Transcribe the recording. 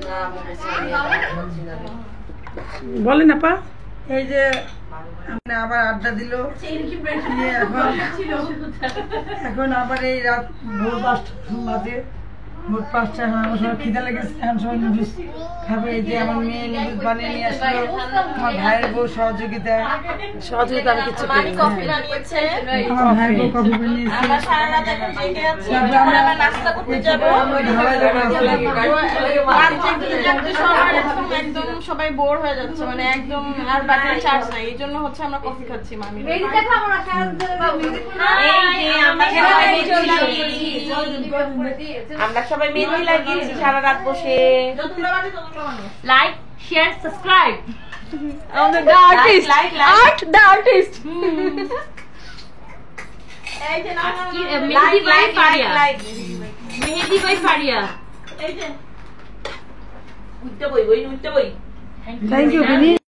বলেন আপা। এই যে আবার আড্ডা দিল, এখন আবার এই রাত ভোর 5টা বাজে, ভোর 5টা। আমার সবাই খিদে লেগেছে, এখন সবাই নুডলস খাবে। এই যে আমার মেয়ে নুডলস বানিয়ে নিয়ে আসলো, আমার ভাইয়ের বউ সহযোগিতা আমি কিছু করি না। আমার ভাইয়ের বউ কফি বানিয়েছে। একদম সবাই বোর হয়ে যাচ্ছে, মানে একদম আর ব্যাটারি চার্জ নাই, এই জন্য হচ্ছে আমরা কফি খাচ্ছি। মামি আমরা সবাই মেহেদি লাগিয়েছি সারা রাত বসে। Like, share, subscribe. The artist, art the artist. Mehndi by Fariya, mehndi by Fariya. এই যে উঠতে বই, থ্যাংক ইউ।